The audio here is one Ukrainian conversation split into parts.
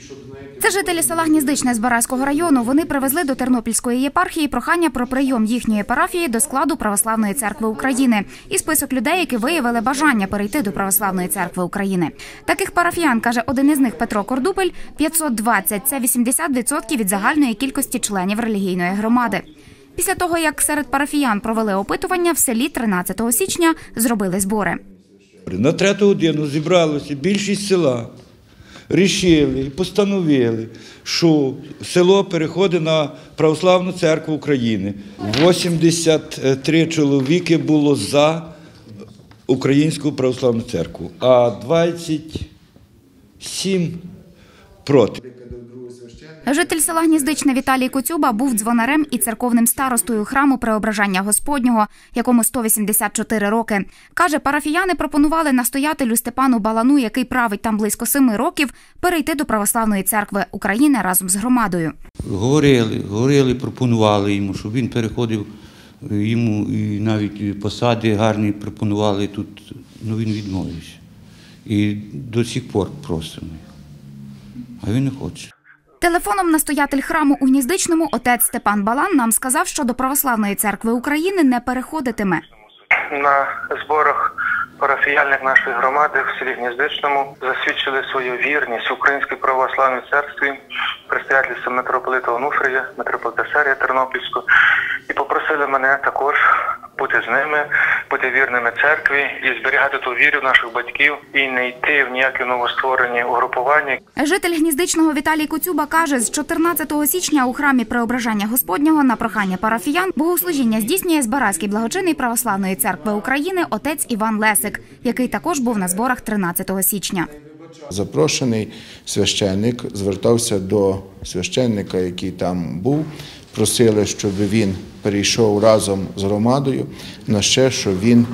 Це жителі села Гніздичне Збаразького району. Вони привезли до Тернопільської єпархії прохання про прийом їхньої парафії до складу Православної церкви України і список людей, які виявили бажання перейти до Православної церкви України. Таких парафіян, каже один із них Петро Кордупель, 520 – це 80% від загальної кількості членів релігійної громади. Після того, як серед парафіян провели опитування, в селі 13 січня зробили збори. На 3-ту годину зібралося більшість села, рішили і постановили, що село переходить на Православну церкву України. 83 чоловіки було за Українську Православну церкву, а 27 проти. Житель села Гніздичне Віталій Коцюба був дзвонарем і церковним старостою храму Преображення Господнього, якому 184 роки. Каже, парафіяни пропонували настоятелю Степану Балану, який править там близько 7 років, перейти до Православної церкви України разом з громадою. Говорили, пропонували йому, щоб він переходив, йому і навіть посади гарні пропонували тут, але він відмовився. І до сих пор просимо, а він не хоче. Телефоном настоятель храму у Гніздичному отець Степан Балан нам сказав, що до Православної церкви України не переходитиме. На зборах парафіяльних нашої громади в селі Гніздичному засвідчили свою вірність Українській Православній церкві, предстоятельству митрополита Онуфрія, митрополита Серія Тернопільського, і попросили мене також бути з ними, бути вірними церкві і зберігати ту віру наших батьків і не йти в ніякі новостворені угрупування. Житель Гніздичного Віталій Коцюба каже, з 14 січня у храмі Преображення Господнього на прохання парафіян богослужіння здійснює Збаразький благочинний Православної церкви України отець Іван Лесик, який також був на зборах 13 січня. Запрошений священник звертався до священника, який там був, просили, щоб він перейшов разом з громадою, на ще, що він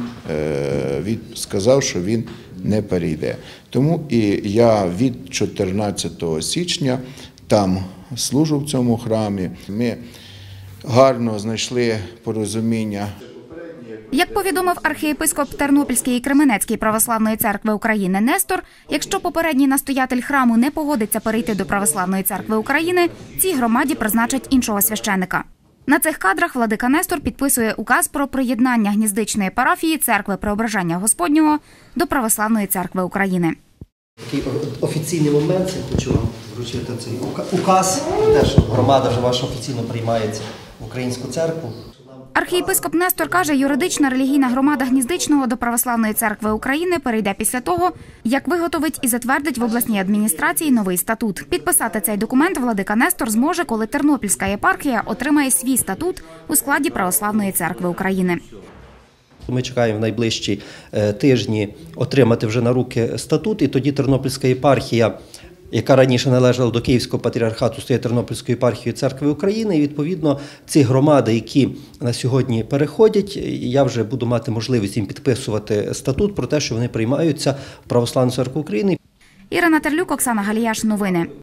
сказав, що він не перейде. Тому і я від 14 січня там служу в цьому храмі. Ми гарно знайшли порозуміння. Як повідомив архієпископ Тернопільської і Кременецької Православної церкви України Нестор, якщо попередній настоятель храму не погодиться перейти до Православної церкви України, цій громаді призначать іншого священика. На цих кадрах владика Нестор підписує указ про приєднання Гніздичної парафії церкви Преображення Господнього до Православної церкви України. Такий офіційний момент, я хочу вам вручити цей указ, те, що громада вже ваша офіційно приймається в Українську церкву. Архієпископ Нестор каже, юридична релігійна громада Гніздичного до Православної церкви України перейде після того, як виготовить і затвердить в обласній адміністрації новий статут. Підписати цей документ владика Нестор зможе, коли Тернопільська єпархія отримає свій статут у складі Православної церкви України. Ми чекаємо в найближчі тижні отримати вже на руки статут, і тоді Тернопільська єпархія, яка раніше належала до Київського патріархату, стає Тернопільською єпархією церкви України. І, відповідно, ці громади, які на сьогодні переходять, я вже буду мати можливість їм підписувати статут про те, що вони приймаються в Православну церкву України. Ірина Терлюк, Оксана Галіяш. Новини.